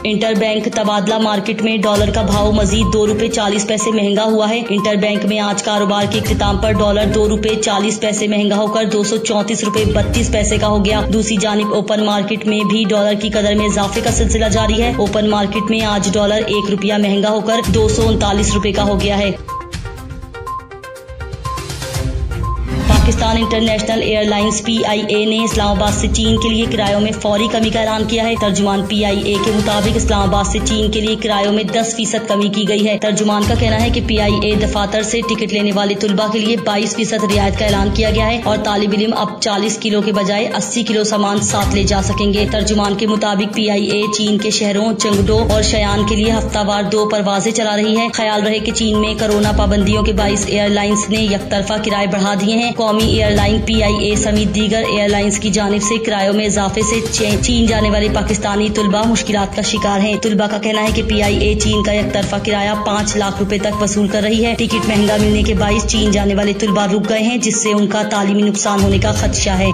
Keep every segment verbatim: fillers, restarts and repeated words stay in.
Inter bank तबादला market में dollar का भाव मजीद दो रुपए चालीस पैसे महंगा हुआ है। इंटर बैंक में आज कारोबार के इख्तिताम पर डॉलर दो रुपए चालीस पैसे महंगा होकर दो सौ चौंतीस रुपए बत्तीस पैसे का हो गया। दूसरी जानिब ओपन मार्केट में भी डॉलर की कदर में इजाफे का सिलसिला जारी है। ओपन मार्केट में आज डॉलर एक रुपया महंगा होकर दो सौ उनतालीस रुपए का हो गया है। Pakistan International Airlines P I A ने इस्लामाबाद से चीन के लिए किरायों में फौरी कमी का ऐलान किया है। तर्जुमान पी आई ए के मुताबिक इस्लामाबाद से चीन के लिए किरायों में दस फीसद कमी की गई है। तर्जुमान का कहना है कि पी आई ए दफातर से टिकट लेने वाले तुलबा के लिए बाईस फीसद रियायत का ऐलान किया गया है और तालिब इल्म अब चालीस किलो के बजाय अस्सी किलो सामान साथ ले जा सकेंगे। तर्जुमान के मुताबिक पी आई ए चीन के शहरों चंगडो और शयान के लिए हफ्तावार दो परवाजें चला रही है। ख्याल रहे कि चीन में कोरोना पाबंदियों के बाईस एयरलाइंस ने यकतरफा किराए बढ़ा दिए हैं। कौमी एयरलाइन पी आई ए समेत दीगर एयरलाइंस की जानिब से किरायों में इजाफे से चीन जाने वाले पाकिस्तानी तुलबा मुश्किलात का शिकार हैं। तुलबा का कहना है कि पी आई ए चीन का एकतरफा किराया पाँच लाख रुपए तक वसूल कर रही है। टिकट महंगा मिलने के बाइस चीन जाने वाले तुलबा रुक गए हैं, जिससे उनका तालीमी नुकसान होने का खदशा है।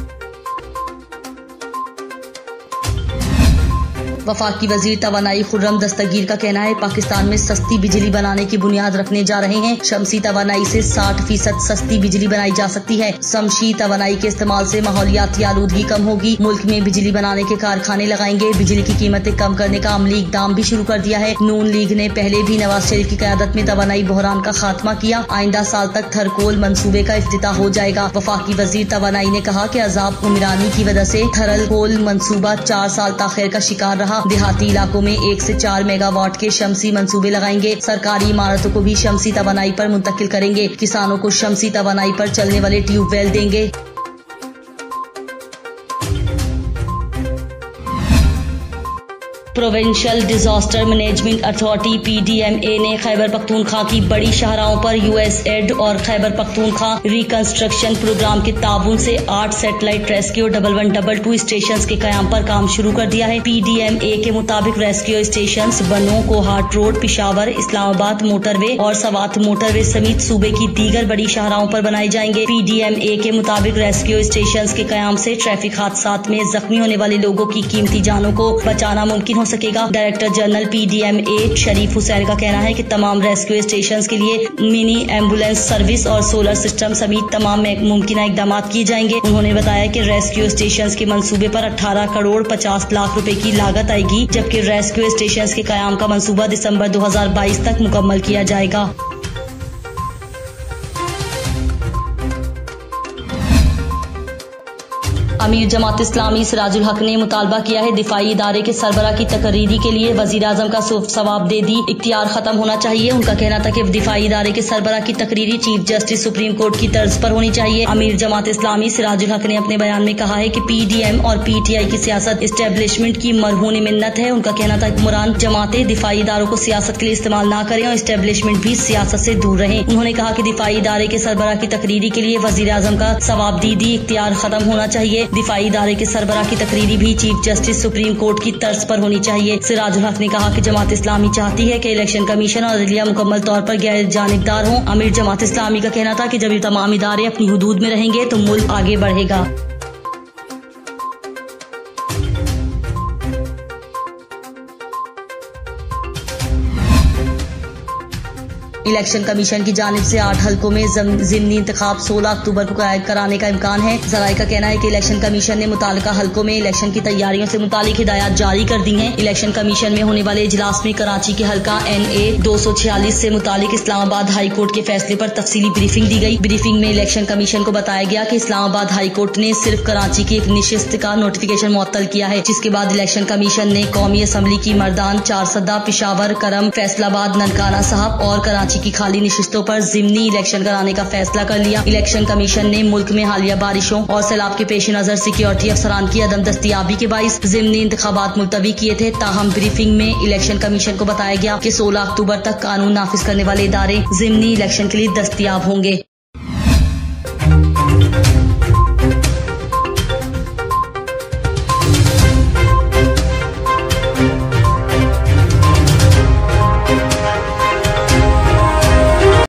वफाकी वजीर तवानाई खुर्रम दस्तगीर का कहना है पाकिस्तान में सस्ती बिजली बनाने की बुनियाद रखने जा रहे हैं। शमसी तवानाई से साठ फीसद सस्ती बिजली बनाई जा सकती है। शमसी तवानाई के इस्तेमाल से माहौलियाती आलूदगी कम होगी। मुल्क में बिजली बनाने के कारखाने लगाएंगे। बिजली की कीमतें कम करने का अमली इकदाम भी शुरू कर दिया है। नून लीग ने पहले भी नवाज शरीफ की क़यादत में तवानाई बहरान का खात्मा किया। आइंदा साल तक थरकोल मंसूबे का इफ्तिताह हो जाएगा। वफाकी वजीर तवानाई ने कहा कि अजाब उमरानी की वजह से थरकोल मंसूबा चार साल ताखिर का शिकार रहा। देहाती इलाकों में एक से चार मेगावाट के शमसी मंसूबे लगाएंगे। सरकारी इमारतों को भी शमसी तवानाई पर मुंतकिल करेंगे। किसानों को शमसी तवानाई पर चलने वाले ट्यूबवेल देंगे। Provincial Disaster Management Authority P D M A ने खैबर पख्तूनख्वा की बड़ी शाहराहों पर यू एस एड और खैबर पख्तूनख्वा रिकंस्ट्रक्शन प्रोग्राम के ताबून से आठ satellite rescue double one double two station के कयाम पर काम शुरू कर दिया है। पी डी एम ए के मुताबिक rescue station Bannu Kohat road, Peshawar, Islamabad motorway और सवात मोटरवे समेत सूबे की दीगर बड़ी शाहराहों पर बनाए जाएंगे। पी डी एम ए के मुताबिक रेस्क्यू स्टेशन के कयाम से ट्रैफिक हादसात में जख्मी होने वाले लोगों की कीमती जानों को बचाना मुमकिन हो सकेगा। Director general P D M A Sharif Hussain का कहना है कि तमाम रेस्क्यू स्टेशंस के लिए मिनी एम्बुलेंस सर्विस और सोलर सिस्टम समेत तमाम मुमकिन इकदाम किए जाएंगे। उन्होंने बताया कि रेस्क्यू स्टेशंस के मंसूबे पर अठारह करोड़ पचास लाख रुपए की लागत आएगी, जबकि रेस्क्यू स्टेशंस के कयाम का मंसूबा दिसंबर दो हजार बाईस तक मुकम्मल किया जाएगा। अमीर जमात इस्लामी सिराजुल हक ने मुतालबा किया है दिफाई इदारे के सरबरा की तकरीरी के लिए वजीर आजम का सवाब दे दी इख्तियार खत्म होना चाहिए। उनका कहना था कि दिफाई इदारे के सरबरा की तकरीरी चीफ जस्टिस सुप्रीम कोर्ट की तर्ज पर होनी चाहिए। अमीर जमात इस्लामी सिराजुल हक ने अपने बयान में कहा है कि पी डी एम और पी टी आई की सियासत इस्टेब्लिशमेंट की मरहून मिन्नत है। उनका कहना था हुक्मरान जमातें दिफाई इदारों को सियासत के लिए इस्तेमाल न करें और इस्टेब्लिशमेंट भी सियासत से दूर रहें। उन्होंने कहा कि दिफाई इदारे के सरबरा की तकरीरी के लिए वजीर आजम का सवाब दी दी इख्तियार खत्म होना चाहिए। दिफाई इदारे के सरबरा की तकरीरी भी चीफ जस्टिस सुप्रीम कोर्ट की तर्ज पर होनी चाहिए। सिराजुल हक ने कहा कि जमात इस्लामी चाहती है कि इलेक्शन कमीशन और अदलिया मुकम्मल तौर पर गैर जानिबदार हों। अमीर जमात इस्लामी का कहना था कि जब ये तमाम इदारे अपनी हुदूद में रहेंगे तो मुल्क आगे बढ़ेगा। इलेक्शन कमीशन की जानिब से आठ हल्कों में ज़िमनी इंतखाब सोलह अक्टूबर को कराने का इम्कान है। ज़राए का कहना है कि इलेक्शन कमीशन ने मुतालिका हल्कों में इलेक्शन की तैयारियों से मुतालिक हिदायत जारी कर दी हैं। इलेक्शन कमीशन में होने वाले इजलास में कराची के हल्का एन ए दो सौ छियालीस से मुतालिक इस्लामाबाद हाई कोर्ट के फैसले पर तफसीली ब्रीफिंग दी गई। ब्रीफिंग में इलेक्शन कमीशन को बताया गया कि इस्लामाबाद हाई कोर्ट ने सिर्फ कराची की एक निशिस्त का नोटिफिकेशन मुअत्तल किया है, जिसके बाद इलेक्शन कमीशन ने कौमी असम्बली की मर्दान, चारसदा, पिशावर, करम, फैसलाबाद, ननकाना साहब और कराची की खाली निशिस्तों पर जिमनी इलेक्शन कराने का फैसला कर लिया। इलेक्शन कमीशन ने मुल्क में हालिया बारिशों और सैलाब के पेश नजर सिक्योरिटी अफसरान की अदम दस्तियाबी के बाइस जिमनी इंतखाबात मुलतवी किए थे। ताहम ब्रीफिंग में इलेक्शन कमीशन को बताया गया कि सोलह अक्टूबर तक कानून नाफिज करने वाले इदारे जिमनी इलेक्शन के लिए दस्तियाब होंगे।